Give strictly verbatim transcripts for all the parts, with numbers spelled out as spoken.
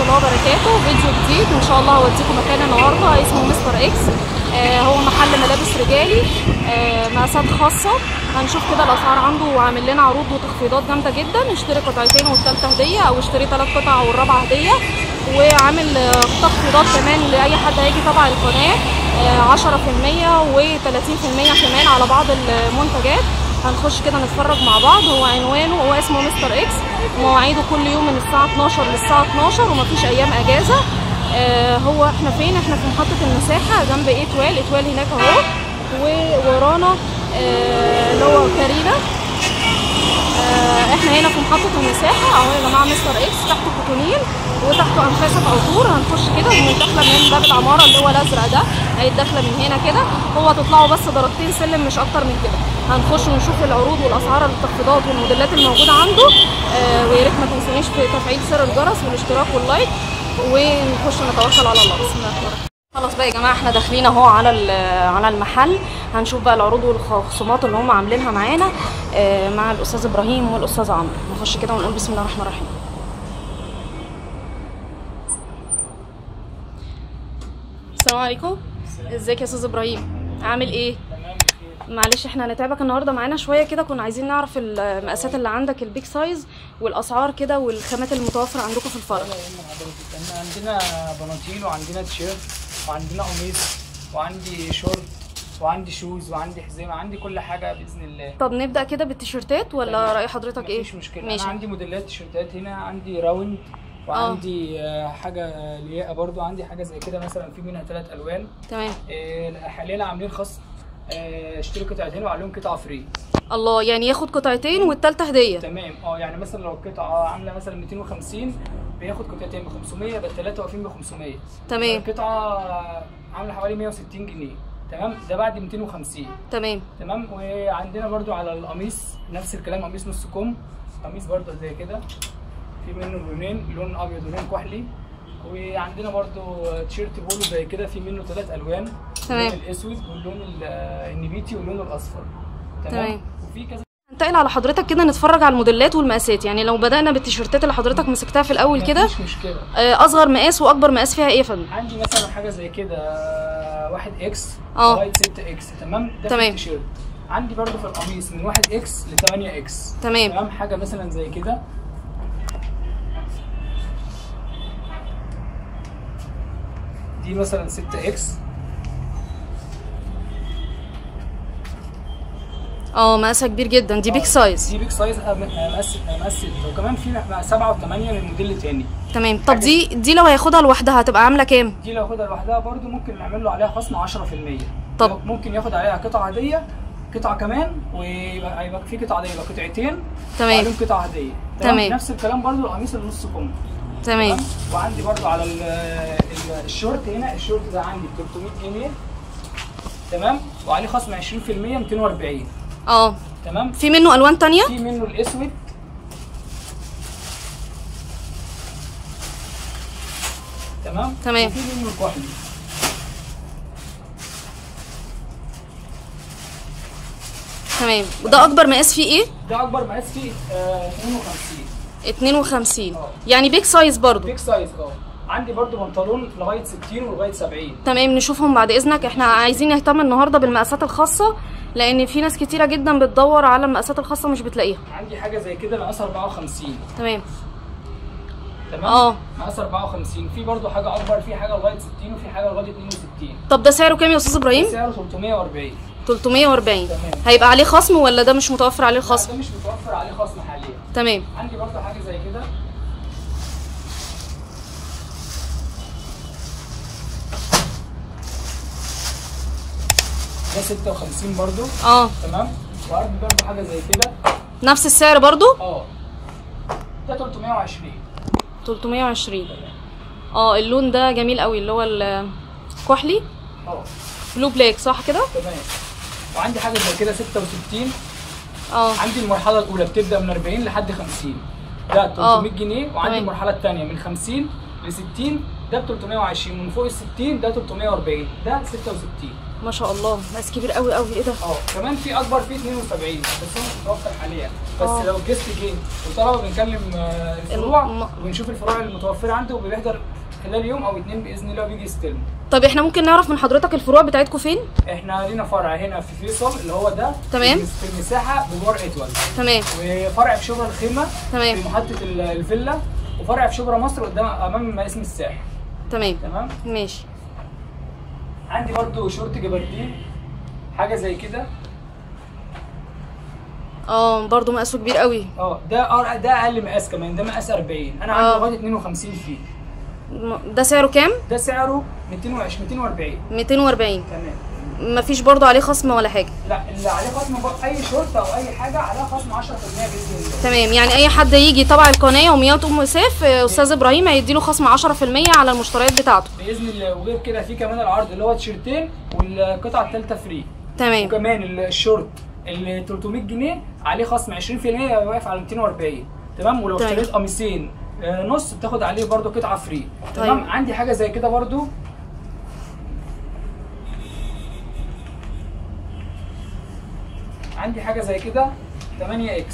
الله وبركاته. فيديو جديد ان شاء الله هوديكم مكان النهارده اسمه مستر اكس. آه هو محل ملابس رجالي، آه مقاسات خاصه. هنشوف كده الاسعار عنده، وعامل لنا عروض وتخفيضات جامده جدا. اشتري قطعتين والثالثه هديه، او اشتري ثلاث قطع والرابعه هديه. وعامل آه تخفيضات كمان لاي حد هيجي تبع القناه، آه عشرة في المية وثلاثين في المية كمان على بعض المنتجات. هنخش كده نتفرج مع بعض. هو عنوانه، هو اسمه مستر اكس. مواعيده كل يوم من الساعه اتناشر للساعه اتناشر، ومفيش ايام اجازه. آه هو احنا فين؟ احنا في محطه المساحه جنب ايه توال اتوال هناك اهو. وورانا آه اللي هو كارينا. آه احنا هنا في محطه المساحه اهو يا جماعه. مستر اكس تحته كوتونيل وتحته انفاسه عطور. هنخش كده من داخله من باب العماره اللي هو الازرق ده، هي الداخله من هنا كده. هو تطلعوا بس درجتين سلم مش اكتر من كده. هنخش ونشوف العروض والاسعار التخفيضات والموديلات الموجوده عنده. آه ويا ريت ما تنسونيش في تفعيل زر الجرس والاشتراك واللايك، ونخش نتوكل على الله. بسم الله الرحمن الرحيم. خلاص بقى يا جماعه، احنا داخلين اهو على على المحل. هنشوف بقى العروض والخصومات اللي هم عاملينها معانا آه مع الاستاذ ابراهيم والاستاذ عمرو. نخش كده ونقول بسم الله الرحمن الرحيم. السلام عليكم. ازيك يا استاذ ابراهيم؟ عامل ايه؟ معلش احنا هنتعبك النهارده معانا شويه كده. كنا عايزين نعرف المقاسات اللي عندك، البيك سايز، والاسعار كده، والخامات المتوفره عندكم في الفرع. احنا عندنا بناطيل، وعندنا تيشيرت، وعندنا قميص، وعندي شورت، وعندي شوز، وعندي حزام، عندي كل حاجه باذن الله. طب نبدا كده بالتيشيرتات ولا راي حضرتك ايه؟ مفيش مشكله. ماشي. انا عندي موديلات تيشيرتات هنا، عندي راوند، وعندي آه. حاجه لياقه برضو، عندي حاجه زي كده مثلا في منها ثلاث الوان. تمام. اه حاليا عاملين خصم، اه اشتري قطعتين وعليهم قطعه فري. الله، يعني ياخد قطعتين والثالثه هديه. تمام. اه يعني مثلا لو القطعه عامله مثلا مئتين وخمسين بياخد قطعتين ب خمسمية، يبقى الثلاثه واقفين ب خمسمية. تمام. القطعه عامله حوالي مية وستين جنيه. تمام. ده بعد مئتين وخمسين. تمام. تمام. وعندنا برضو على القميص نفس الكلام، قميص نص كم، قميص برضو زي كده، في منه لونين، لون ابيض ولون كحلي. وعندنا برضو تيشيرت بولو زي كده، في منه ثلاث الوان، تمام. اللون الاسود واللون النبيتي واللون الاصفر. تمام. تمام. وفي كذا. ننتقل على حضرتك كده نتفرج على الموديلات والمقاسات. يعني لو بدأنا بالتيشيرتات اللي حضرتك مسكتها في الاول كده، مفيش مشكله. اصغر مقاس واكبر مقاس فيها ايه يا فندم؟ عندي مثلا حاجه زي كده واحد اكس اه لغايه ستة اكس. تمام. ده تمام. في التيشيرت. عندي برضو في القميص من واحد اكس ل ثمانية اكس. تمام. تمام. حاجه مثلا زي كده، دي مثلا ستة اكس. اه مقاسها كبير جدا. دي بيك سايز. دي بيك سايز مقاس مقاس وكمان في سبعة وثمانية من موديل تاني. تمام. طب دي دي لو هياخدها لوحدها هتبقى عامله كام؟ دي لو هاخدها لوحدها برضو ممكن نعمل له عليها خصم عشرة في المية. طب ممكن ياخد عليها قطعه هديه، قطعه كمان، ويبقى يبقى في قطعه هديه، يبقى قطعتين. تمام. وعليهم قطعه هديه. تمام. نفس الكلام برضو القميص النص كم. تمام. وعندي برضو على الشورت هنا، الشورت ده عندي ب تلتمية جنيه. تمام. وعليه خصم عشرين في المية مئتين وأربعين. اه تمام. في منه الوان تانية؟ في منه الاسود. تمام. تمام. وفي منه الكحلي. تمام. وده اكبر مقاس فيه ايه؟ ده اكبر مقاس فيه آه اتنين وخمسين. اتنين وخمسين. اه يعني بيك سايز برضو. بيك سايز. اه عندي برضو بنطلون لغايه ستين ولغايه سبعين. تمام. نشوفهم بعد اذنك. احنا عايزين نهتم النهارده بالمقاسات الخاصه، لان في ناس كتيره جدا بتدور على المقاسات الخاصه مش بتلاقيها. عندي حاجه زي كده مقاس اربعة وخمسين. تمام. تمام. اه مقاس اربعة وخمسين. في برضو حاجه اكبر، في حاجه لغايه ستين وفي حاجه لغايه اتنين وستين. طب ده سعره كام يا استاذ ابراهيم؟ سعره تلتمية وأربعين. تلتمية وأربعين. تمام. هيبقى عليه خصم ولا ده مش متوفر عليه الخصم؟ ده مش متوفر عليه خصم حاليا. تمام. عندي برضو حاجه زي كده، ده ستة وخمسين برضو. اه تمام. وعندي برضو حاجه زي كده نفس السعر برضو؟ اه ده تلتمية وعشرين. تلتمية وعشرين. اه اللون ده جميل قوي، اللي هو الكحلي. اه بلو بلاك صح كده؟ تمام. وعندي حاجه زي كده ستة وستين. اه عندي المرحله الاولى بتبدا من أربعين لحد خمسين، ده تلتمية جنيه. وعندي تمام. المرحله الثانيه من خمسين ل ستين ده ب تلتمية وعشرين، من فوق ال ستين ده تلتمية واربعين، ده ستة وستين. ما شاء الله مقاس كبير قوي قوي. ايه ده؟ اه كمان في اكبر فيه اتنين وسبعين بس هو مش متوفر حاليا، بس أوه. لو الجست جه وطلبه بنكلم الفروع وبنشوف الفروع المتوفره عنده وبيحضر خلال يوم او اتنين باذن الله وبيجي يستلم. طب احنا ممكن نعرف من حضرتك الفروع بتاعتكم فين؟ احنا لينا فرع هنا في فيصل اللي هو ده تمام في المساحه بجوار اتول. تمام. وفرع في شبرا الخيمه تمام في محطه الفيلا، وفرع في شبرا مصر قدام امام اسم الساحل. تمام تمام ماشي. عندي برضو شورت جبردين حاجه زي كده. اه برضو مقاسه كبير قوي. اه ده ده اقل مقاس كمان، ده مقاس اربعين، انا عندي لغايه اتنين وخمسين فيه. ده سعره كام؟ ده سعره ميتين وعشرين ميتين واربعين. ميتين واربعين. تمام. مفيش برضو عليه خصم ولا حاجه؟ لا اللي عليه خصم اي شورت او اي حاجه عليها خصم عشرة في المية باذن الله. تمام، يعني اي حد يجي تبع القناه يوميات ام اساف استاذ ابراهيم هيديله خصم عشرة في المية على المشتريات بتاعته باذن الله. وغير كده في كمان العرض اللي هو تيشيرتين والقطعه الثالثه فري. تمام. وكمان الشورت اللي تلتمية جنيه عليه خصم عشرين في المية واقف على ميتين واربعين. تمام. ولو اشتريت قميصين نص بتاخد عليه برده قطعه فري. تمام. طيب. عندي حاجه زي كده برده، عندي حاجه زي كده تمانية اكس.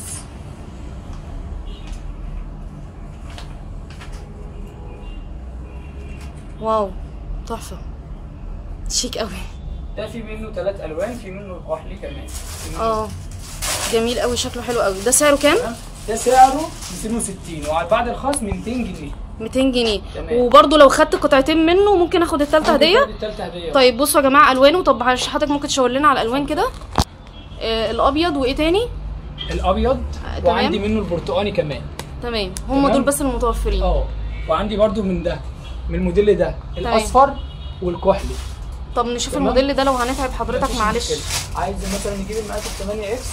واو تحفه شيك قوي. ده في منه ثلاث الوان، في منه كحلي كمان. اه جميل قوي شكله حلو قوي. ده سعره كام؟ ده سعره ميتين وستين وبعد الخصم ميتين جنيه. ميتين جنيه. وبرده لو خدت قطعتين منه ممكن اخد الثالثه هديه؟ الثالثه هديه. طيب بصوا يا جماعه الوانه. طب حضرتك ممكن تشاور لنا على الالوان كده؟ آه الابيض وايه تاني؟ الابيض آه وعندي منه البرتقاني كمان. تمام. هم دول بس المتوفرين. اه وعندي برده من ده من الموديل ده الاصفر والكحلي. طب نشوف الموديل ده لو هنتعب حضرتك معلش. عايز مثلا نجيب المقاس ال تمانية اكس.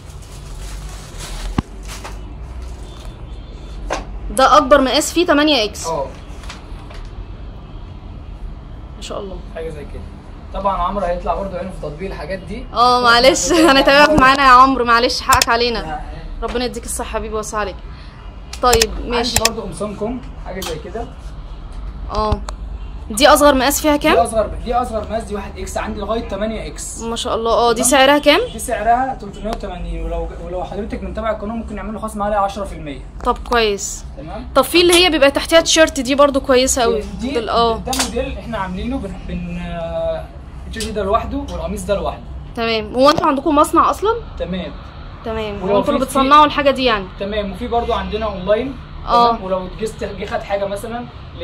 ده اكبر مقاس فيه تمانية اكس. اه ما شاء الله حاجه زي كده. طبعا عمرو هيطلع برده عينه في تطبيق الحاجات دي. اه معلش هنتابعك معانا يا عمرو، معلش حقك علينا. ربنا يديك الصحه حبيبي ويوسع عليك. طيب ماشي. عندي برده قمصان كم حاجه زي كده. اه دي اصغر مقاس فيها كام؟ دي اصغر دي اصغر مقاس، دي واحد اكس، عندي لغايه تمانية اكس. ما شاء الله. اه دي سعرها كام؟ دي سعرها تلتمية وتمانين، ولو ولو حضرتك من تبع القناه ممكن نعمل له خصم عليها عشرة في المية. طب كويس. تمام. طب في اللي هي بيبقى تحتها تيشيرت دي برده كويسه قوي. دي اه ده موديل احنا عاملينه بن, بن... التيشيرت ده لوحده والقميص ده لوحده. تمام. هو انتوا عندكم مصنع اصلا؟ تمام تمام. هو انتوا اللي بتصنعوا الحاجه دي يعني؟ تمام. وفي برده عندنا اونلاين. اه ولو جست جه خد حاجه مثلا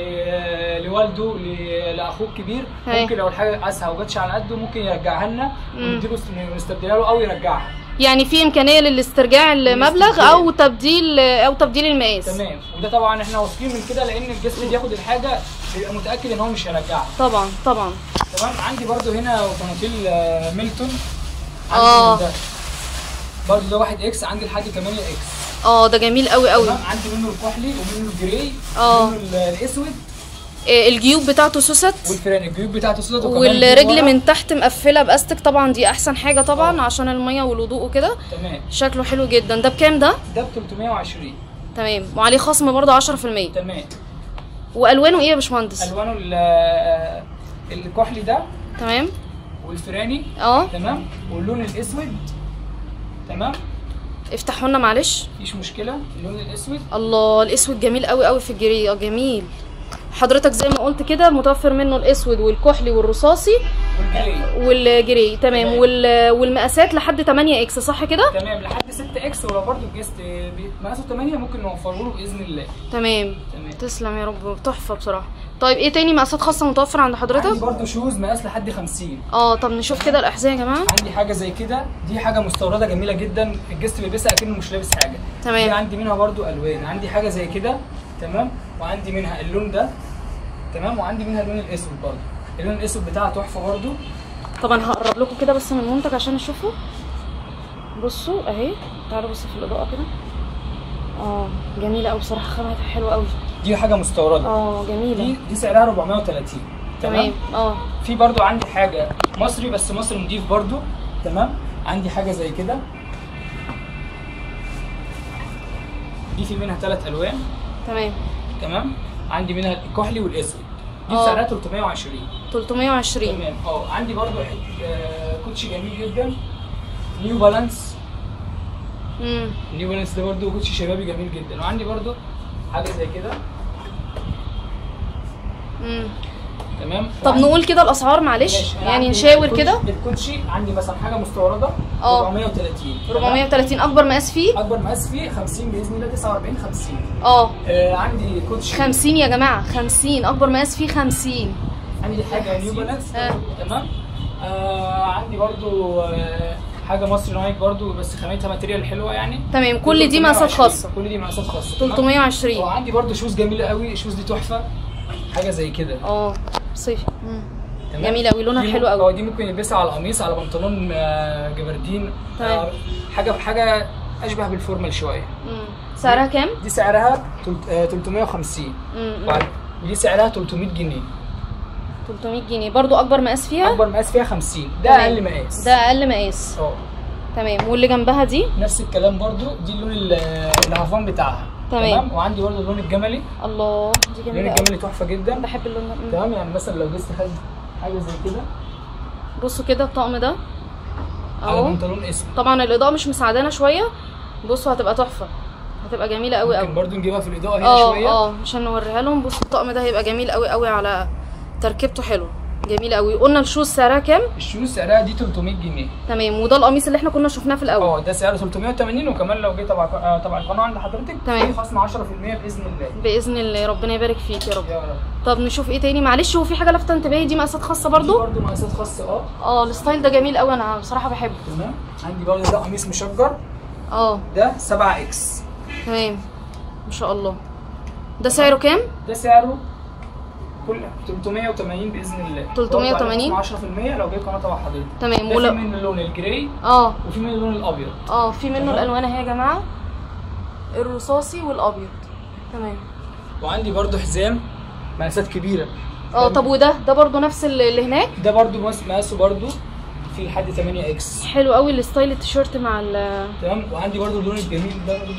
لوالده لاخوه الكبير ممكن لو الحاجه قاسها وجاتش على قده ممكن يرجعها لنا ونديله نستبدلها له او يرجعها. يعني في امكانيه للاسترجاع المبلغ او تبديل او تبديل المقاس. تمام. وده طبعا احنا واثقين من كده لان الجست بياخد الحاجه بيبقى متاكد ان هو مش هيرجعها. طبعا طبعا. تمام. عندي برده هنا بناطيل ميلتون. اه برده ده واحد اكس، عندي لحد تمانية اكس. اه ده جميل قوي قوي. عندي منه الكحلي ومنه الجراي ومنه الاسود. إيه الجيوب بتاعته سوست، والفران الجيوب بتاعته سوست، والرجل من تحت مقفله باستك. طبعا دي احسن حاجه طبعا أوه. عشان الميه والوضوء وكده. تمام. شكله حلو جدا. ده بكام ده؟ ده ب تلتمية وعشرين. تمام. وعليه خصم برده عشرة في المية. تمام. والوانه ايه يا باشمهندس؟ الوانه الكحلي ده. تمام. والفراني. اه تمام. واللون الاسود. تمام. افتحوا لنا معلش. مفيش مشكله. اللون الاسود. الله الاسود جميل قوي قوي في الجري. اه جميل. حضرتك زي ما قلت كده متوفر منه الاسود والكحلي والرصاصي والجري والجري. تمام. تمام. والمقاسات لحد تمانية اكس صح كده؟ تمام لحد ستة اكس. ولو برده الجست مقاسه تمانية ممكن نوفره له باذن الله. تمام. تمام. تسلم يا رب. تحفه بصراحه. طيب ايه تاني مقاسات خاصه متوفر عند حضرتك؟ عندي برده شوز مقاس لحد خمسين. اه طب نشوف كده الاحذيه يا جماعه. عندي حاجه زي كده، دي حاجه مستورده جميله جدا، الجست بيلبسها اكنه مش لابس حاجه. تمام. دي عندي منها برده الوان، عندي حاجه زي كده. تمام. وعندي منها اللون ده. تمام. وعندي منها اللون الاسود برده، اللون الاسود بتاعها تحفه برده. طبعا هقرب لكم كده بس من المنتج عشان تشوفوا. بصوا اهي، تعالوا بصوا في الاضاءه كده. اه جميله قوي بصراحه، خامتها حلوه قوي. دي حاجه مستورده. اه جميله. دي دي سعرها اربعمية وتلاتين. تمام. اه في برده عندي حاجه مصري بس مصري نضيف برده. تمام. عندي حاجه زي كده، دي في منها ثلاث الوان. تمام. تمام. عندي منها الكحلي والاسود. دي آه. سعرها تلتمية وعشرين. تلتمية وعشرين. تمام. اه عندي برضو حته آه كوتشي جميل جدا، نيو بالانس. امم نيو بالانس ده برضو كوتشي شبابي جميل جدا. وعندي برضو حاجه زي كده. امم تمام. طب نقول كده الاسعار معلش، ماشي. أنا يعني عندي نشاور الكوتشي- كده. الكوتشي عندي مثلا حاجه مستورده اه. أربعمية وتلاتين. أربعمية وتلاتين اكبر مقاس فيه؟ اكبر مقاس فيه خمسين باذن الله، تسعة وأربعين خمسين. اه آه عندي كوتشي خمسين يا جماعه، خمسين اكبر مقاس فيه خمسين. عندي حاجه نيو بالانس. آه. تمام. آه عندي برضو آه حاجه مصري نايك برضو، بس خامتها ماتيريال حلوه يعني. تمام. كل دي مقاسات خاصه. كل دي مقاسات خاصه. تلتمية وعشرين. وعندي برضو شوز جميله قوي، الشوز دي تحفه، حاجه زي كده. اه صيفي. مم. تمام؟ جميله قوي، لونها دي حلو ممكن- قوي. اه دي ممكن يلبسها على قميص، على بنطلون آه جبردين. تمام. آه حاجه حاجه اشبه بالفورمال شويه. مم. سعرها كام؟ دي سعرها تلت- آه تلتمية وخمسين. مم. وعلى- ودي سعرها تلتمية جنيه. تلتمية جنيه برضو اكبر مقاس فيها؟ اكبر مقاس فيها خمسين، ده تمام. اقل مقاس. ده اقل مقاس. اه تمام. واللي جنبها دي؟ نفس الكلام برضو، دي اللون ال- الهافان بتاعها. تمام. وعندي برضو اللون الجملي. الله دي اللون جميله قوي. الجملي تحفه جدا. بحب اللون ده. مم. تمام. يعني مثلا لو جبت خد حاجه زي كده بصوا كده الطقم ده على اهو. بنطلون اسود، طبعا الاضاءه مش مساعدانا شويه، بصوا هتبقى تحفه، هتبقى جميله قوي ممكن قوي. برضو نجيبها في الاضاءه هنا اه شويه. اه عشان نوريها لهم. بصوا الطقم ده هيبقى جميل قوي قوي، على تركيبته حلو، جميل قوي. قلنا الشوز سعرها كام؟ الشوز سعرها دي تلتمية جنيه. تمام. وده القميص اللي احنا كنا شفناه في الاول. اه ده سعره تلتمية وتمانين. وكمان لو جه تبع آه، تبع القناه عند حضرتك تمام. في خصم عشرة في المية باذن الله. باذن الله، ربنا يبارك فيك يا رب. يا رب. طب نشوف ايه تاني معلش. هو في حاجه لافته انتباهي، دي مقاسات خاصه دي برضو. برضو مقاسات خاصه. اه اه الستايل ده جميل قوي، انا بصراحه بحبه. تمام. عندي برضو ده قميص مشجر، اه ده سبعة اكس. تمام ما شاء الله. ده سعره كام؟ ده سعره كل تلتمية وتمانين باذن الله. تلتمية وتمانين. عشرة في المية لو جه قناه تبع حضرتك. تمام. ده ولا في منه اللون الجراي اه وفي منه اللون الابيض. اه في منه تمام. الالوان اهي يا جماعه، الرصاصي والابيض. تمام. وعندي برضو حزام مقاسات كبيره. اه طب وده ده برضو نفس اللي اللي هناك؟ ده برضو مقاس- مقاسه برضو في لحد تمانية اكس. حلو قوي الستايل التيشيرت مع ال تمام. وعندي برضو اللون الجميل ده برضو.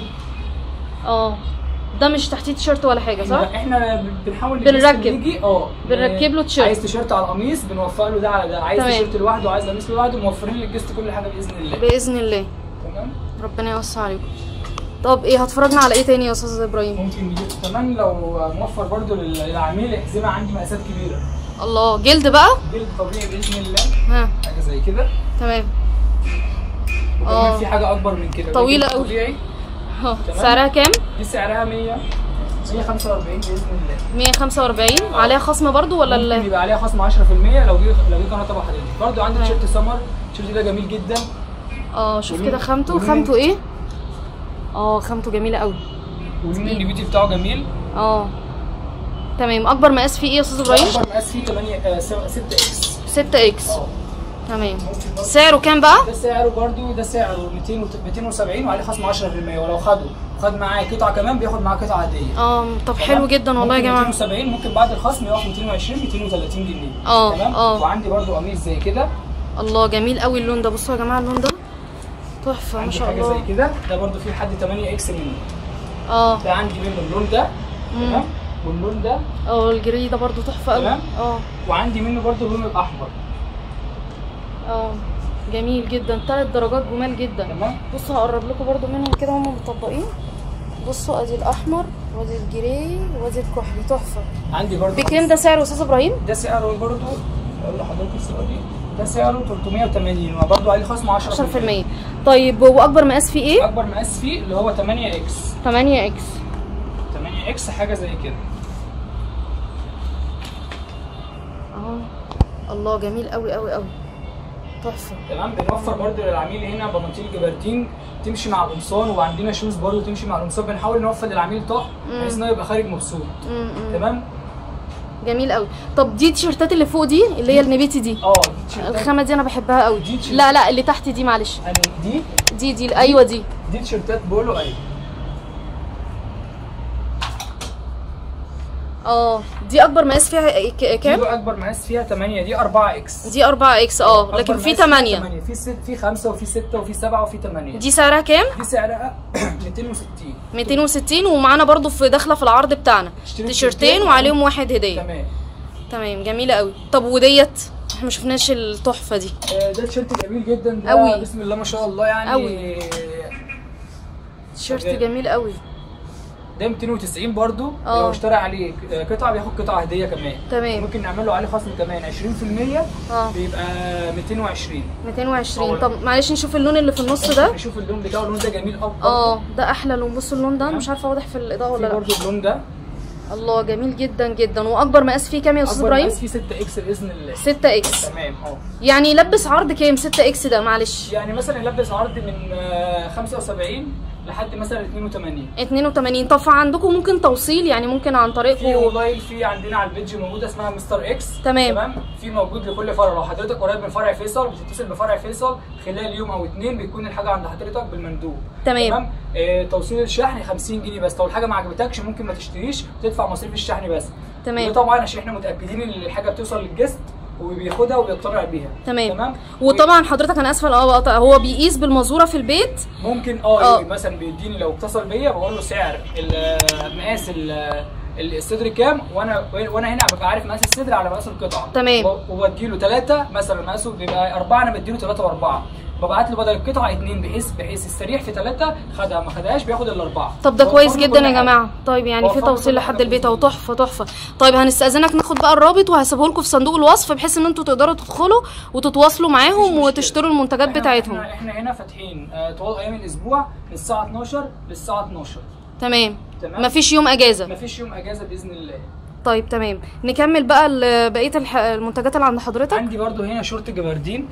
اه ده مش تحتيه تيشيرت ولا حاجه صح؟ احنا احنا بنحاول بنركب. نيجي اه بنركب له تيشيرت. عايز تيشيرت على القميص بنوفر له ده على ده، عايز تمام. تيشيرت لوحده وعايز قميص لوحده، موفرين للجست كل حاجه باذن الله. باذن الله. تمام. ربنا يوسع عليكم. طب ايه هتفرجنا على ايه تاني يا استاذ ابراهيم؟ ممكن نجيب كمان لو موفر برضو لل- للعميل احزمه، عندي مقاسات كبيره. الله جلد بقى؟ جلد طبيعي باذن الله، ها حاجه زي كده. تمام. وكمان اه. في حاجه اكبر من كده، طويلة جلد أوي. طبيعي. اه تمام. سعرها كام؟ دي سعرها مية مية وخمسة وأربعين باذن الله. مية وخمسة وأربعين. اه. عليها خصم برضو ولا ممكن ال... يبقى عليها خصم عشرة في المية لو جه لو جه قناه تبع حضرتك. برضو عندي تمام. تيشيرت سمر، التيشيرت ده جميل جدا. اه شوف ولون- كده خامته، ولون- خامته ايه؟ اه خامته جميله قوي. واللون النبيتي بتاعه جميل. اه تمام. اكبر مقاس فيه ايه يا استاذ ابراهيم؟ اكبر مقاس فيه تمانية آه ستة اكس. ستة اكس. اه تمام. ممكن برضو- سعره كام بقى؟ ده سعره برضو ده سعره ميتين وت- ميتين وسبعين وعليه خصم عشرة في المية. ولو خده خد معاه قطعه كمان بياخد معاه قطعه عاديه. اه طب حلو جدا والله يا ممكن جماعه. ميتين وسبعين، ممكن بعد الخصم يقف ميتين وعشرين ميتين وتلاتين جنيه. اه، تمام. اه. وعندي برضو قميص زي كده. الله جميل قوي اللون ده. بصوا يا جماعه اللون ده تحفه ما عندي شاء حاجه الله. زي كده، ده برضو فيه لحد تمانية اكس منه. اه ده عندي منه اللون ده. تمام. واللون ده. اه الجري ده برضو تحفه قوي. تمام. اه وعندي منه برضو اللون الاحمر. اه جميل جدا، ثلاث درجات جمال جدا. تمام. بصوا هقرب لكم برضو منهم كده هم مطبقين. بصوا ادي الاحمر وادي الجري وادي الكحلي تحفه. عندي برضو بكام ده سعره يا استاذ ابراهيم؟ ده سعره برضو اقول لحضرتك الصوره دي، ده سعره تلتمية وتمانين وبرضو عليه خصم عشرة عشرة في المية. طيب واكبر مقاس فيه ايه؟ اكبر مقاس فيه اللي هو تمانية اكس. تمانية اكس. تمانية اكس حاجه زي كده. اه الله جميل قوي قوي قوي تحفه. تمام. بنوفر برضو للعميل هنا بناطيل جبردين تمشي مع القمصان، وعندنا شوز برضو تمشي مع القمصان. بنحاول نوفر للعميل طقم بحيث انه يبقى خارج مبسوط. امم تمام. جميل قوي. طب دي التيشيرتات اللي فوق دي اللي هي النبيتي دي، اه دي تيشيرتات. الخامه دي انا بحبها قوي. دي تيشيرت. لا لا اللي تحت دي معلش. يعني دي دي دي ايوه دي. دي تيشيرتات بولو. ايوه. اه دي اكبر مقاس فيها ك- كام؟ دي اكبر مقاس فيها تمانية، دي أربعة اكس. دي أربعة اكس. اه أكبر لكن في مقاس فيها تمانية. تمانية. في ست في خمسة وفي ستة وفي سبعة وفي تمانية. دي سعرها كام؟ دي سعرها ميتين وستين. ميتين وستين. ومعانا برضو في داخله في العرض بتاعنا تشتري تيشيرتين تيشيرتين وعليهم واحد هديه. تمام. تمام جميله قوي. طب وديت احنا ما شفناش التحفه دي. آه، ده تيشيرت جميل جدا ده أوي. بسم الله ما شاء الله يعني أوي. تيشيرت جميل قوي. ده ميتين وتسعين برضو. اه. لو اشترى عليه قطعه بياخد قطعه هديه كمان. تمام. ممكن نعمل له عليه خصم كمان عشرين في المية. اه. بيبقى ميتين وعشرين. ميتين وعشرين. اه. طب معلش نشوف اللون اللي في النص ده. نشوف اللون بتاعه، اللون ده جميل قوي. اه ده احلى لون. بصوا اللون ده مش عارفه واضح في الاضاءه ولا لا. برضو اللون ده الله جميل جدا جدا. واكبر مقاس فيه كام يا استاذ ابراهيم؟ اكبر مقاس فيه ستة اكس باذن الله. ستة اكس. تمام. اه يعني يلبس عرض كام ستة اكس ده معلش؟ يعني مثلا يلبس عرض من خمسة وسبعين لحد مثلا اتنين وتمانين. اتنين وتمانين. طب عندكم ممكن توصيل يعني ممكن عن طريقكم؟ في اونلاين، في عندنا على البيج موجوده اسمها مستر اكس. تمام. تمام. في موجود لكل فرع. لو حضرتك قريب من فرع فيصل بتتصل بفرع فيصل خلال يوم او اتنين بيكون الحاجه عند حضرتك بالمندوب. تمام. تمام. آه توصيل الشحن خمسين جنيه بس. لو الحاجه ما عجبتكش ممكن ما تشتريش وتدفع مصاريف الشحن بس. تمام. وده طبعا عشان احنا متاكدين ان الحاجه بتوصل للجست وبياخدها وبيقتنع بيها. تمام. تمام. وطبعا حضرتك انا اسفه اه بقطع، هو بيقيس بالمازوره في البيت؟ ممكن اه, آه. مثلا بيديني لو اتصل بيا بقول له سعر مقاس الصدر كام، وانا وانا هنا ببقى عارف مقاس الصدر على مقاس القطعه. تمام. وبدي له ثلاثه مثلا مقاسه بيبقى اربعه، انا بدي له ثلاثه واربعه. ببعت له بدل القطعه اثنين بحيث بحيث السريع في ثلاثه خدها ما خدهاش بياخد الاربعه. طب ده كويس جدا يا جماعه. طيب يعني في توصيل لحد البيت اهو. تحفه تحفه. طيب هنستاذنك ناخد بقى الرابط وهسيبه لكم في صندوق الوصف بحيث ان انتوا تقدروا تدخلوا وتتواصلوا معاهم وتشتروا المنتجات احنا بتاعتهم. احنا, احنا هنا فاتحين آه طوال ايام الاسبوع من الساعه اتناشر للساعه اتناشر. تمام. تمام. مفيش يوم اجازه؟ مفيش يوم اجازه باذن الله. طيب تمام. نكمل بقى بقيه الح... المنتجات اللي عند حضرتك. عندي برضو هنا شورت جبردين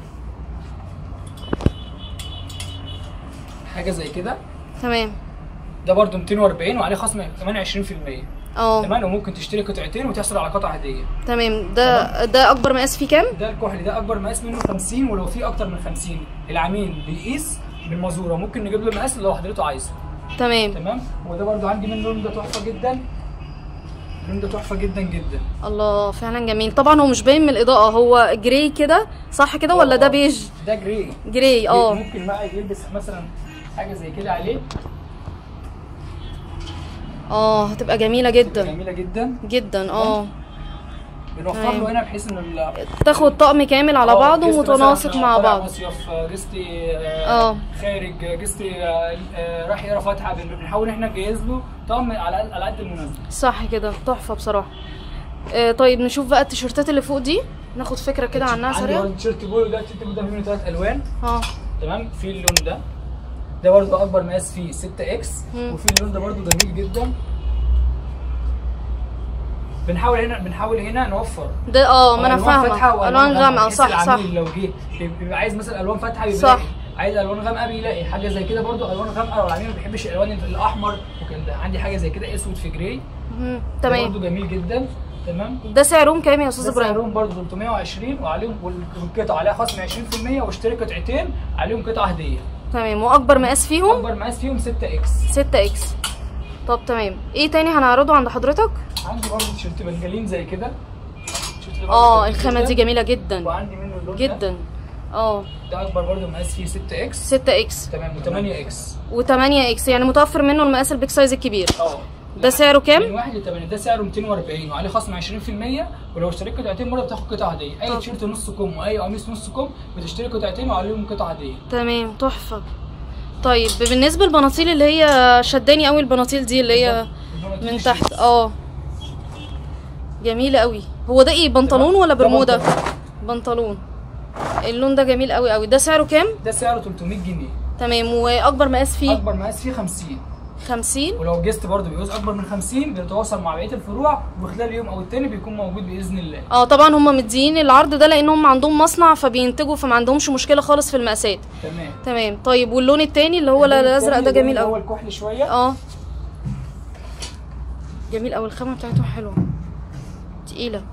حاجه زي كده. تمام. ده برضو ميتين واربعين وعليه خصم كمان عشرين في المية. اه تمام. وممكن تشتري قطعتين وتحصل على قطعه هديه. تمام. ده تمام. ده اكبر مقاس فيه كام؟ ده الكحلي ده اكبر مقاس منه خمسين، ولو في اكتر من خمسين العميل بيقيس بالمازوره ممكن نجيب له المقاس اللي هو حضرته عايزه. تمام. تمام. وده برضو عندي منه اللون ده تحفه جدا. اللون ده تحفه جدا جدا. الله فعلا جميل. طبعا هو مش باين من الاضاءه، هو جراي كده صح كده ولا ده بيج؟ ده جراي. جراي اه. ممكن بقى يلبس مثلا حاجه زي كده عليه. اه هتبقى جميله جدا. جميله جدا جدا اه. بنوفر له هنا بحيث ان تاخد طقم كامل على بعضه ومتناسق مع بعض. مصيف جستي اه خارج جستي راح يقرا فاتحه بنحاول احنا نجهز له طقم على على قد المناسبه. صح كده تحفه بصراحه. آه طيب نشوف بقى التيشيرتات اللي فوق دي ناخد فكره كده عنها سريعه. عندي تيشيرت بولو ده التيشيرت بولو ده منه ثلاث الوان. اه تمام. في اللون ده ده برضه اكبر مقاس فيه ستة اكس. وفي اللون ده برضه جميل جدا. بنحاول هنا بنحاول هنا نوفر ده اه ما انا فاهمه الوان غامقه. صح صح. لو جه بيبقى عايز مثلا الوان فاتحه بيبقى صح. عايز الوان غامقه بيلاقي حاجه زي كده برضو. الوان غامقه لو العميل ما بيحبش الالوان الاحمر ممكن ده عندي حاجه زي كده اسود في جراي. تمام. برضو جميل جدا. تمام. ده سعرهم كام يا استاذ ابراهيم؟ سعرهم برضو تلتمية وعشرين وعليهم والقطعه عليها خصم عشرين في المية واشتري قطعتين عليهم قطعه هديه. تمام. واكبر مقاس فيهم؟ اكبر مقاس فيهم ستة اكس. ستة اكس. طب تمام. ايه تاني هنعرضه عند حضرتك؟ عندي برضو تيشيرت بنجلين زي كده. اه الخامه دي جميله جدا. وعندي منه اللون جدا. اه ده اكبر برضو مقاس فيه ستة اكس. ستة اكس. تمام. و8 اكس. و8 اكس يعني متوفر منه المقاس البيج سايز الكبير. اه ده سعره كام؟ من واحد ل تمانية. ده سعره ميتين واربعين وعليه خصم عشرين في المية ولو اشتريت قطعتين مره بتاخد قطعه هديه. اي تيشيرت نص كم واي قميص نص كم بتشتري قطعتين وعليهم قطعه هديه. تمام تحفه. طيب بالنسبه للبناطيل اللي هي شداني قوي البناطيل دي اللي هي من تحت اه جميله قوي. هو ده ايه بنطلون ولا برمودا؟ بنطلون. اللون ده جميل قوي قوي. ده سعره كام؟ ده سعره تلتمية جنيه. تمام. واكبر مقاس فيه؟ اكبر مقاس فيه خمسين. خمسين. ولو جست برضه بيعوز اكبر من خمسين بيتواصل مع بقيه الفروع وخلال يوم او التاني بيكون موجود باذن الله. اه طبعا هم مديين العرض ده لانهم عندهم مصنع فبينتجوا فما عندهمش مشكله خالص في المقاسات. تمام. تمام. طيب واللون التاني اللي هو الازرق ده جميل قوي. هو الكحلي شويه. اه جميل قوي. الخامه بتاعته حلوه تقيله.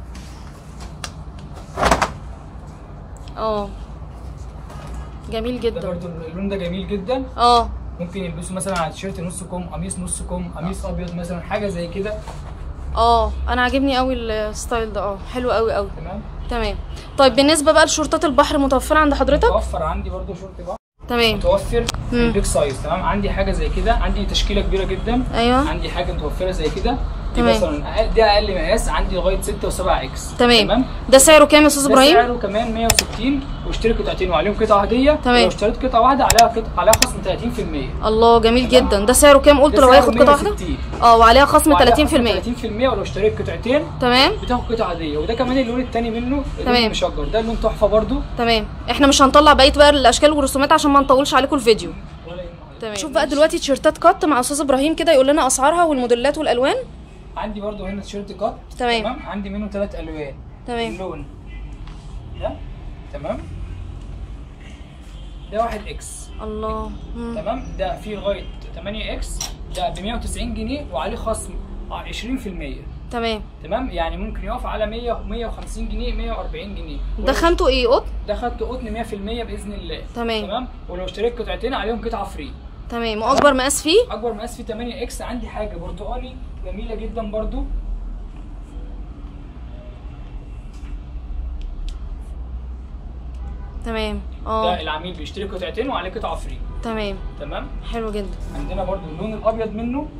اه جميل جدا. ده برضه اللون ده جميل جدا. اه ممكن يلبسوا مثلا على تيشيرت نص كم قميص نص كم قميص ابيض مثلا حاجه زي كده. اه انا عاجبني قوي الستايل ده. اه حلو قوي قوي. تمام. تمام. طيب بالنسبه بقى لشورتات البحر متوفره عند حضرتك؟ متوفر عندي برضه شورت بحر. تمام. متوفر البيج سايز. تمام. عندي حاجه زي كده. عندي تشكيله كبيره جدا. ايوه. عندي حاجه متوفره زي كده. دي مثلا أقل، دي اقل مقاس عندي لغايه ستة وسبعة اكس. تمام. تمام. ده سعره كام يا استاذ ابراهيم؟ ده سعره كمان مية وستين، واشتري قطعتين وعليهم قطعه هديه. تمام. لو اشتريت قطعه واحده عليها قطعه عليها خصم ثلاثين في المية. الله جميل جدا. ده سعره كام قلت لو هياخد قطعه واحده؟ اه وعليها خصم ثلاثين في المية. ثلاثين في المية، ولو اشتريت قطعتين تمام بتاخد قطعه هديه. وده كمان اللون الثاني منه، اللون تمام. المشجر ده لون تحفه برده. تمام. احنا مش هنطلع بقيه بقى الاشكال والرسومات عشان ما نطولش عليكم الفيديو. تمام. شوف بقى دلوقتي تيشيرتات كات مع استاذ ابراهيم كده يقول لنا اسعارها والموديلات والالوان. عندي برضو هنا تيشيرت كات. تمام. تمام. عندي منه ثلاث الوان. تمام. اللون ده تمام، ده واحد اكس. الله. مم. تمام. ده فيه لغايه ثمانية اكس، ده ب مية وتسعين جنيه وعليه خصم عشرين في المية. تمام. تمام. يعني ممكن يقف على مية مية وخمسين جنيه مية وأربعين جنيه. ده خامته ايه قطن؟ ده خدته قطن مية في المية باذن الله. تمام. تمام. ولو اشتريت قطعتين عليهم قطعه فري. تمام. واكبر مقاس فيه؟ اكبر مقاس فيه ثمانية اكس. عندي حاجه برتقالي جميله جدا برضو. تمام. اه ده العميل بيشتري قطعتين وعليه قطعه فري. تمام. تمام. حلو جدا. عندنا برضو اللون الابيض منه.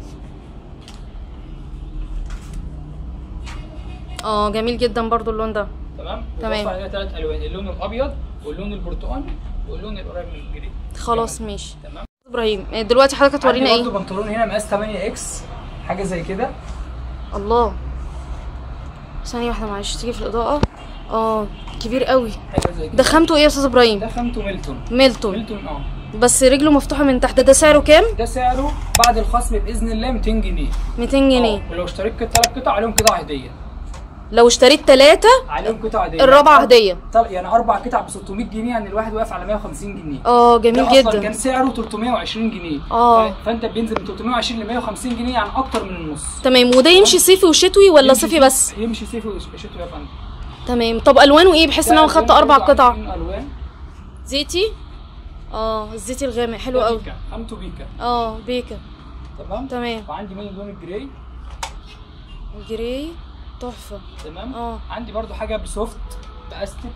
اه جميل جدا برضو اللون ده. تمام. تمام. علينا ثلاث الوان، اللون الابيض واللون البرتقالي واللون القريب من الجري. خلاص ماشي. تمام. ابراهيم دلوقتي حضرتك هتورينا ايه؟ برضو بنطلون هنا مقاس ثمانية اكس، حاجه زي كده. الله. ثانيه واحده معلش تيجي في الاضاءه. اه كبير قوي. حاجه زي كده. ده خامته ايه يا استاذ ابراهيم؟ ده خامته ميلتون. ميلتون. ميلتون اه. بس رجله مفتوحه من تحت. ده سعره كام؟ ده سعره بعد الخصم باذن الله ميتين جنيه. ميتين جنيه. ولو اشتريت ثلاث قطع عليهم قطعه هديه. لو اشتريت ثلاثة عليهم قطعه هديه. الرابعه هديه. طب يعني اربع قطع ب ستمية جنيه، يعني الواحد واقف على مية وخمسين جنيه. اه جميل ده جدا. اصلا كان سعره تلتمية وعشرين جنيه. اه فانت بينزل من تلتمية وعشرين ل مية وخمسين جنيه، يعني اكتر من النص. تمام. وده يمشي صيفي وشتوي ولا صيفي بس؟ يمشي صيفي وشتوي يا فندم. تمام. طب الوانه ايه بحيث ان انا خدت اربع قطع؟ الوان زيتي. اه الزيتي الغامق حلو قوي. بيكا. خامته بيكا. اه بيكا. تمام. تمام. وعندي منه اللون الجراي. الجراي تحفه. تمام. اه عندي برضو حاجه بسوفت باستك.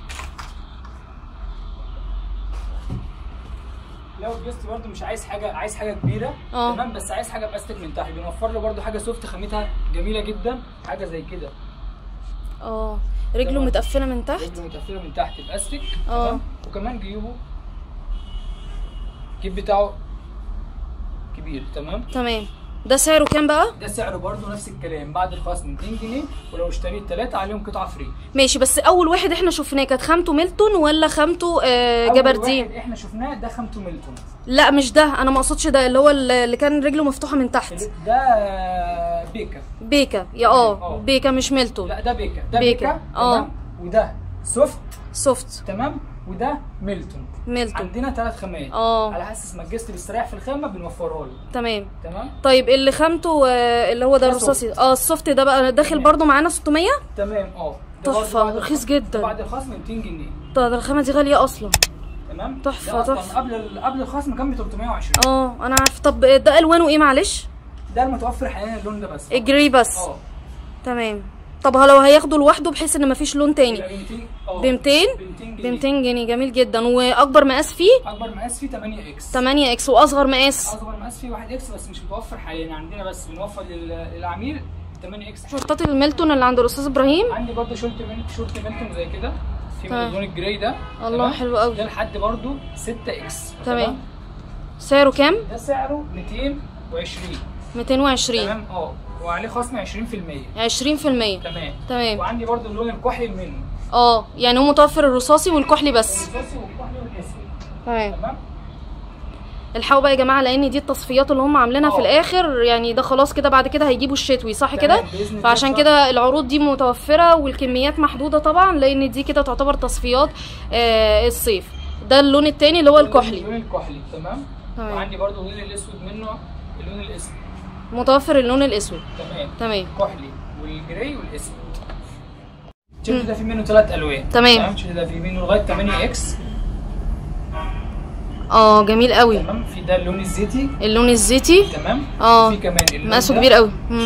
لو الجست برضو مش عايز حاجه، عايز حاجه كبيره. اه تمام. بس عايز حاجه باستك من تحت، بنوفر له برضو حاجه سوفت خامتها جميله جدا، حاجه زي كده. اه رجله متقفله من تحت. رجله متقفله من تحت باستك. اه تمام. وكمان جيوبه الجيب بتاعه كبير. تمام. تمام. ده سعره كام بقى؟ ده سعره برضو نفس الكلام بعد الخصم ميتين جنيه، ولو اشتريت ثلاثه عليهم قطعه فري. ماشي. بس اول واحد احنا شفناه كانت خامته ميلتون ولا خامته آه جبردين؟ اول واحد احنا شفناه ده خامته ميلتون. لا مش ده، انا ما اقصدش ده اللي هو اللي كان رجله مفتوحه من تحت. ده بيكا. بيكا يا اه بيكا مش ميلتون. لا ده بيكا. ده بيكا. بيكا. اه. تمام. وده سوفت. سوفت. تمام. وده ميلتون. ميلتون. عندنا ثلاث خامات. اه على اساس ما الجست بيستريح في الخامه بنوفرها له. تمام. تمام. طيب اللي خامته آه اللي هو ده الرصاصي اه السوفت ده بقى داخل برضو معانا ستمية. تمام. اه تحفه رخيص جدا. بعد الخصم ميتين جنيه. طب الخامه دي غاليه اصلا. تمام. تحفه تحفه. قبل قبل الخصم كان ب تلتمية وعشرين. اه انا عارف. طب ده الوانه ايه معلش؟ ده المتوفر حاليا اللون ده بس. الجري بس. اه تمام. طب لو هياخده لوحده بحيث ان مفيش لون تاني ب ميتين ب ميتين جنيه. جميل جدا. واكبر مقاس فيه؟ اكبر مقاس فيه ثمانية اكس. ثمانية اكس. واصغر مقاس؟ اصغر مقاس فيه واحد اكس بس مش متوفر حاليا عندنا، بس بنوفر للعميل ثمانية اكس. شورتات الميلتون اللي عند الاستاذ ابراهيم عندي برده شورت شورت ميلتون زي كده في من اللون الجراي ده. الله حلو قوي. ده لحد برده ستة اكس. تمام. سعره كام؟ ده سعره ميتين وعشرين. ميتين وعشرين. تمام. اه وعليه خصم عشرين في المية. عشرين في المية. تمام. تمام. وعندي برده اللون الكحلي منه. اه يعني هو متوفر الرصاصي والكحلي بس. الرصاصي والكحلي والاسود. تمام. تمام. الحقوا بقى يا جماعه لان دي التصفيات اللي هم عاملينها في الاخر، يعني ده خلاص كده بعد كده هيجيبوا الشتوي صح كده؟ فعشان كده العروض دي متوفره والكميات محدوده طبعا، لان دي كده تعتبر تصفيات آه الصيف. ده اللون الثاني اللي هو الكحلي. اللون الكحلي. تمام. تمام. وعندي برده اللون الاسود منه، اللون الاسود متوفر اللون الاسود. تمام. تمام. الكحلي والجراي والاسود. التيشيرت ده فيه منه ثلاث الوان. تمام. التيشيرت ده فيه منه لغايه ثمانية اكس. اه جميل قوي. تمام. في ده اللون الزيتي. اللون الزيتي. تمام. اه في كمان اللون مقاسه كبير قوي. امم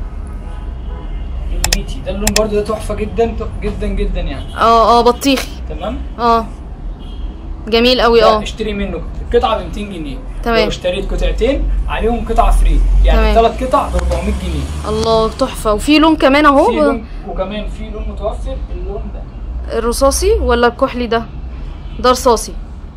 النبيتي ده اللون برده ده تحفه جدا جدا جدا يعني. اه اه بطيخي. تمام. اه جميل قوي. ده اه اشتري منه القطعه ب ميتين جنيه. تمام. لو اشتريت قطعتين عليهم قطعه فري، يعني ثلاث قطع ب اربعمية جنيه. الله تحفه. وفي لون كمان اهو. في لون، وكمان في لون متوفر، اللون ده الرصاصي ولا الكحلي؟ ده ده رصاصي.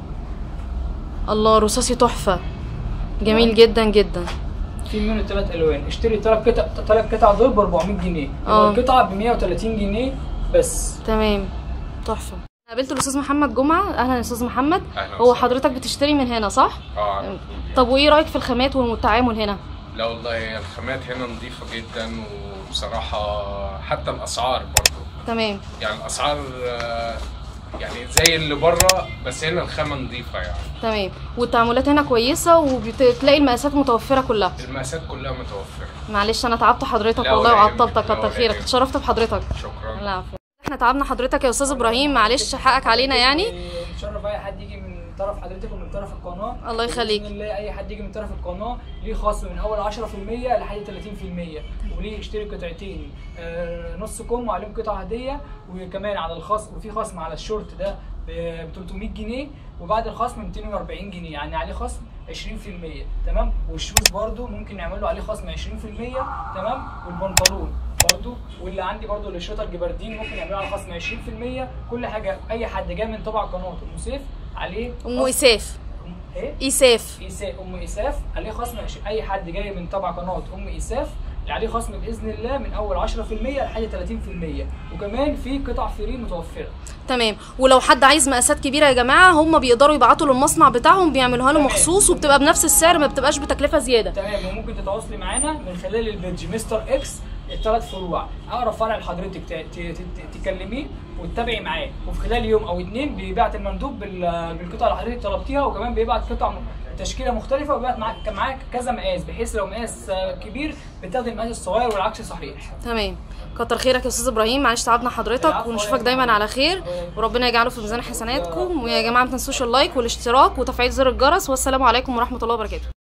الله رصاصي تحفه، جميل جدا جدا. في منه ثلاث الوان. اشتري ثلاث قطع، ثلاث قطع دول ب اربعمية جنيه، اه القطعه ب مية وتلاتين جنيه بس. تمام تحفه. قابلت الاستاذ محمد جمعه. اهلا يا استاذ محمد. أهلا هو وسهلا. حضرتك بتشتري من هنا صح؟ اه. طب وايه رايك في الخامات والتعامل هنا؟ لا والله الخامات هنا نظيفه جدا، وبصراحه حتى الاسعار برضه تمام. يعني الاسعار آه، يعني زي اللي بره، بس هنا الخامه نظيفه يعني. تمام. والتعاملات هنا كويسه، وبتلاقي المقاسات متوفره كلها. المقاسات كلها متوفره. معلش انا تعبت حضرتك لا والله ولا يهمك، وعطلتك، لا كتر ولا خيرك، يهمك. اتشرفت بحضرتك. شكرا. لا عفوا. احنا تعبنا حضرتك يا استاذ ابراهيم، معلش حقك علينا يعني. نتشرف اي حد يجي من طرف حضرتك ومن طرف القناه. الله يخليك. باذن الله اي حد يجي من طرف القناه ليه خصم من اول عشرة في المية لحد تلاتين في المية، وليه يشتري قطعتين آه نص كم وعليهم قطعه هديه، وكمان على الخصم، وفي خصم على الشورت ده ب تلتمية جنيه، وبعد الخصم ميتين واربعين جنيه، يعني عليه خصم عشرين في المية. تمام. والشوز برده ممكن نعمل له عليه خصم عشرين في المية. تمام. والبنطلون برضو، واللي عندي برضو الشوطه الجبردين ممكن يعملوا على خصم عشرين في المية. كل حاجه اي حد جاي من تبع قناه ام سيف عليه ام اساف. ايه؟ ايساف. إيساف. ام اساف عليه خصم عشرين. اي حد جاي من تبع قناه ام اساف عليه خصم باذن الله من اول عشرة في المية لحد تلاتين في المية، وكمان في قطع فري متوفره. تمام. ولو حد عايز مقاسات كبيره يا جماعه، هم بيقدروا يبعتوا للمصنع بتاعهم بيعملوها له تمام. مخصوص، وبتبقى بنفس السعر، ما بتبقاش بتكلفه زياده. تمام. وممكن تتواصلي معانا من خلال البيدج مستر اكس الثلاث فروع. اقرب فرع لحضرتك ت- ت- ت- تكلميه وتتابعي معاه، وفي خلال يوم او اتنين بيبعت المندوب بال- بالقطعه اللي حضرتك طلبتيها، وكمان بيبعت قطع م- تشكيله مختلفه، وبيبعت معاك معاك كذا مقاس، بحيث لو مقاس آه، كبير بتاخدي المقاس الصغير والعكس صحيح. تمام. كتر خيرك يا استاذ ابراهيم، معلش تعبنا حضرتك، العفو. ونشوفك دايما على خير، وربنا يجعله في ميزان حسناتكم. ويا جماعه ما تنسوش اللايك والاشتراك وتفعيل زر الجرس، والسلام عليكم ورحمه الله وبركاته.